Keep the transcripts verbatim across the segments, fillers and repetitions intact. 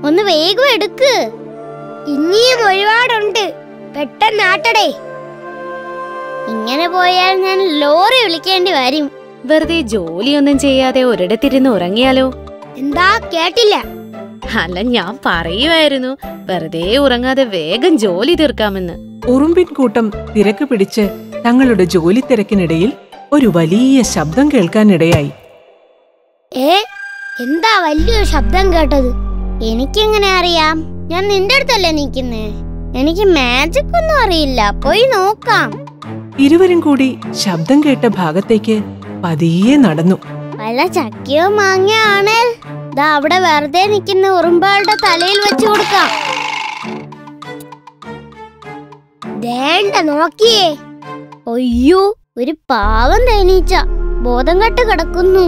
ഒന്ന് വേഗം എടുക്ക്. ഇനിയും ഒരുപാടുണ്ട്, പെട്ടെന്ന് ആട്ടടേ. ഇങ്ങനെ പോയാൽ ഞാൻ ലോറി വിളിക്കേണ്ടി വരും. വെറുതെ ജോലിയൊന്നും ചെയ്യാതെ ഒരിടത്തിരുന്ന് ഉറങ്ങിയാലോ? എന്താ കേട്ടില്ല? അല്ല, ഞാൻ പറയുമായിരുന്നു വെറുതെ ഉറങ്ങാതെ വേഗം ജോലി തീർക്കാമെന്ന്. ഉറുമ്പിൻ കൂട്ടം തിരക്ക് പിടിച്ച് തങ്ങളുടെ ജോലി തിരക്കിനിടയിൽ ഒരു വലിയ ശബ്ദം കേൾക്കാനിടയായി. ഏ, എന്താ വലിയൊരു ശബ്ദം കേട്ടത്? എനിക്കെങ്ങനെ അറിയാം? ഞാൻ നിന്റെ അടുത്തല്ലേ നിൽക്കുന്നേ. എനിക്ക് മാജിക് ഒന്നും അറിയില്ല, പോയി നോക്കാം. ഇരുവരും കൂടി ശബ്ദം കേട്ട ഭാഗത്തേക്ക് പതിയെ നടന്നു. വല്ല ചക്കയോ മാങ്ങയോ ആണേ ദാ അവിടെ വെറുതെ നിൽക്കുന്ന ഉറുമ്പുകളുടെ തലയിൽ വെച്ചു കൊടുക്കാം. വേണ്ട, നോക്കിയേ. അയ്യോ, ഒരു പാവം തേനീച്ച ബോധം കെട്ട് കിടക്കുന്നു.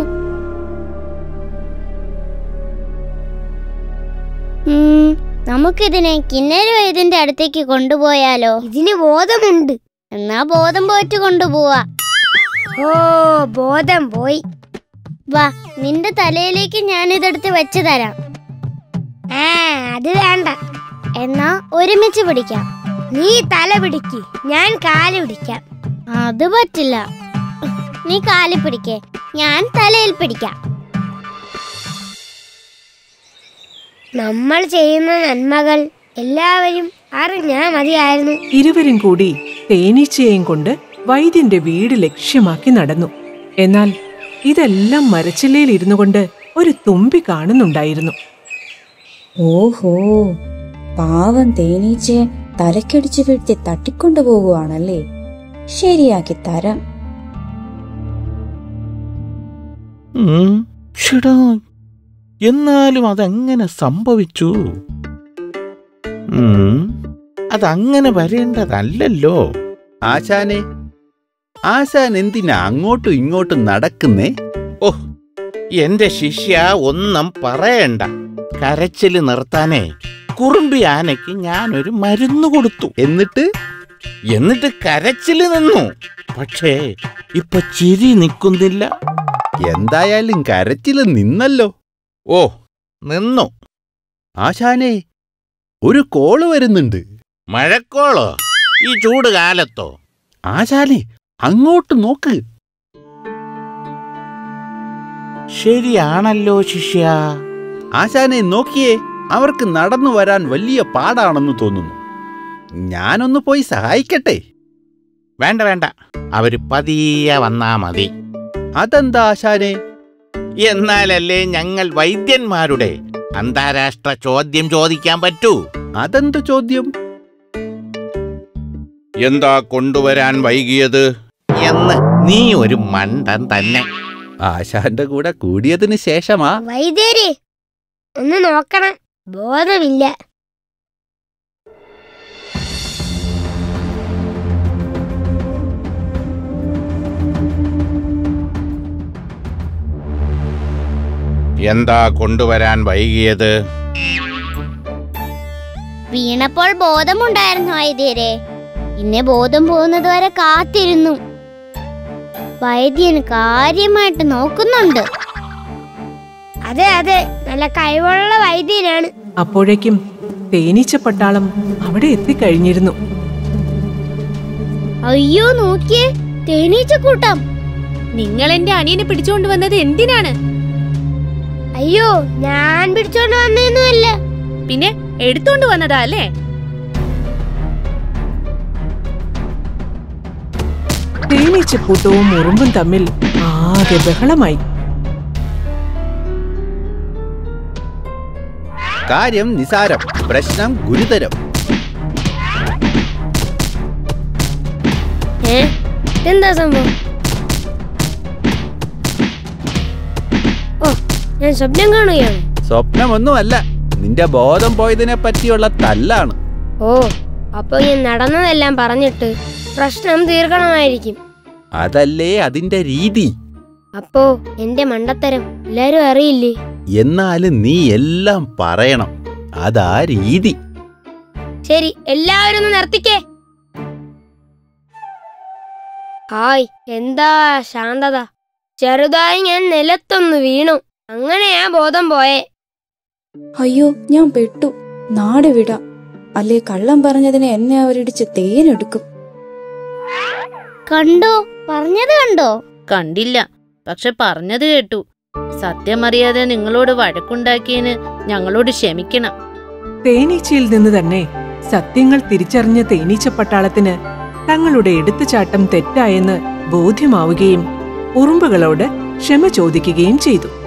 ഉം നമുക്കിതിനെ കിന്നര വൈദ്യന്റെ അടുത്തേക്ക് കൊണ്ടുപോയാലോ? ഇതിന് ബോധമുണ്ട്. എന്നാ ബോധം പോയിട്ട് കൊണ്ടുപോവാ. ഓ, ബോധം പോയി. വാ, നിന്റെ തലയിലേക്ക് ഞാൻ ഇതെടുത്ത് വെച്ചു തരാം. ആ, അത് വേണ്ട. എന്നാ ഒരുമിച്ച് പിടിക്കാം. നീ തല പിടിക്ക്, ഞാൻ കാല് പിടിക്കാം. അത് പറ്റില്ല. നീ കാല് പിടിക്കേ, ഞാൻ തലയിൽ പിടിക്കാം. നമ്മൾ ചെയ്യുന്ന നന്മകൾ എല്ലാവരും അറിഞ്ഞാ മതിയായിരുന്നു. ഇരുവരും കൂടി തേനീച്ചയെയും കൊണ്ട് വൈദ്യന്റെ വീട് ലക്ഷ്യമാക്കി നടന്നു. എന്നാൽ ഇതെല്ലാം മരച്ചില്ലയിൽ ഇരുന്നു കൊണ്ട് ഒരു തുമ്പി കാണുന്നുണ്ടായിരുന്നു. ഓഹോ, പാവം തേനീച്ചയെ തലക്കടിച്ചു വീഴ്ത്തി തട്ടിക്കൊണ്ടുപോകുവാണല്ലേ. ശരിയാക്കി തരാം. എന്നാലും അതെങ്ങനെ സംഭവിച്ചു? അതങ്ങനെ വരേണ്ടതല്ലോ. ആശാനെ, ആശാൻ എന്തിനാ അങ്ങോട്ടും ഇങ്ങോട്ടും നടക്കുന്നേ? ഓ, എന്റെ ശിഷ്യ ഒന്നും പറയണ്ട. കരച്ചില് നിർത്താനേ കുറുമ്പി ആനയ്ക്ക് ഞാനൊരു മരുന്ന് കൊടുത്തു. എന്നിട്ട് എന്നിട്ട് കരച്ചില് നിന്നു. പക്ഷേ ഇപ്പൊ ചിരി നിൽക്കുന്നില്ല. എന്തായാലും കരച്ചില് നിന്നല്ലോ. ഓ, നിന്നു. ആശാനെ, ഒരു കോള് വരുന്നുണ്ട്. മഴക്കോളോ? ഈ ചൂട് കാലത്തോ? ആശാനെ, അങ്ങോട്ട് നോക്ക്. ശരിയാണല്ലോ ശിഷ്യ. ആശാനെ നോക്കിയേ, അവർക്ക് നടന്നു വരാൻ വലിയ പാടാണെന്ന് തോന്നുന്നു. ഞാനൊന്ന് പോയി സഹായിക്കട്ടെ? വേണ്ട വേണ്ട, അവര് പതിയെ വന്നാ മതി. അതെന്താ ആശാനെ? എന്നാലല്ലേ ഞങ്ങൾ വൈദ്യന്മാരുടെ അന്താരാഷ്ട്ര ചോദ്യം ചോദിക്കാൻ പറ്റൂ. അതെന്ത് ചോദ്യം? എന്താ കൊണ്ടുവരാൻ വൈകിയത് എന്ന്. നീ ഒരു മണ്ടൻ തന്നെ. ആശാന്റെ കൂടെ കൂടിയതിന് ശേഷമാ. വൈദ്യരെ, ഒന്ന് നോക്കണം, ബോധമില്ല. എന്താ കൊണ്ടുവരാൻ വൈകിയത്? വീണപ്പോൾ ബോധമുണ്ടായിരുന്നു വൈദ്യരെ. പിന്നെ ബോധം പോകുന്നത് വരെ കാത്തിരുന്നു. വൈദ്യൻ കാര്യമായിട്ട് നോക്കുന്നുണ്ട്. അതെ അതെ, നല്ല കഴിവുള്ള വൈദ്യനാണ്. അപ്പോഴേക്കും തേനീച്ച പട്ടാളം അവിടെ എത്തിക്കഴിഞ്ഞിരുന്നു. അയ്യോ, നോക്കിയേ, തേനീച്ചക്കൂട്ടം. നിങ്ങൾ എന്റെ അനിയനെ പിടിച്ചോണ്ട് വന്നത് എന്തിനാണ്? അയ്യോ, ഞാൻ പിടിച്ചോണ്ട് വന്നൊന്നുമല്ല. പിന്നെ എടുത്തോണ്ട് വന്നതാ അല്ലേ? തേനീച്ചക്കൂട്ടവും ഉറുമ്പും തമ്മിൽ ആകെ ബഹളമായി. കാര്യം നിസാരം, പ്രശ്നം ഗുരുതരം. എന്താ സംഭവം? ഓ, ഞാൻ സ്വപ്നം കാണുകയാണ്. സ്വപ്നമൊന്നുമല്ല, നിന്റെ ബോധം പോയതിനെ പറ്റിയുള്ള തല്ലാണ്. ഓ, അപ്പൊ ഞാൻ നടന്നതെല്ലാം പറഞ്ഞിട്ട് പ്രശ്നം തീർക്കണമായിരിക്കും. അതല്ലേ അതിന്റെ രീതി. അപ്പോ എന്റെ മണ്ടത്തരം എല്ലാരും അറിയില്ലേ? എന്നാലും നീ എല്ലാം പറയണം, അതാ രീതി. ശരി, എല്ലാവരും ഒന്ന് നിർത്തിക്കേ. ഹായ്, എന്താ ശാന്തത? ചെറുതായി ഞാൻ നിലത്തൊന്ന് വീണു, അങ്ങനെയാ ബോധം പോയേ. അയ്യോ, ഞാൻ പെട്ടു. നാട് വിടാം, അല്ലേ കള്ളം പറഞ്ഞതിന് എന്നെ അവരിടിച്ച് തേനെടുക്കും. കണ്ടോ? പറഞ്ഞത് കണ്ടോ? കണ്ടില്ല, പക്ഷെ പറഞ്ഞത് കേട്ടു. സത്യമറിയാതെ നിങ്ങളോട് വഴക്കുണ്ടാക്കിയതിന് ഞങ്ങളോട് ക്ഷമിക്കണം. തേനീച്ചയിൽ നിന്ന് തന്നെ സത്യങ്ങൾ തിരിച്ചറിഞ്ഞ തേനീച്ച പട്ടാളത്തിന് തങ്ങളുടെ എടുത്തുചാട്ടം തെറ്റായെന്ന് ബോധ്യമാവുകയും ഉറുമ്പുകളോട് ക്ഷമ ചോദിക്കുകയും ചെയ്തു.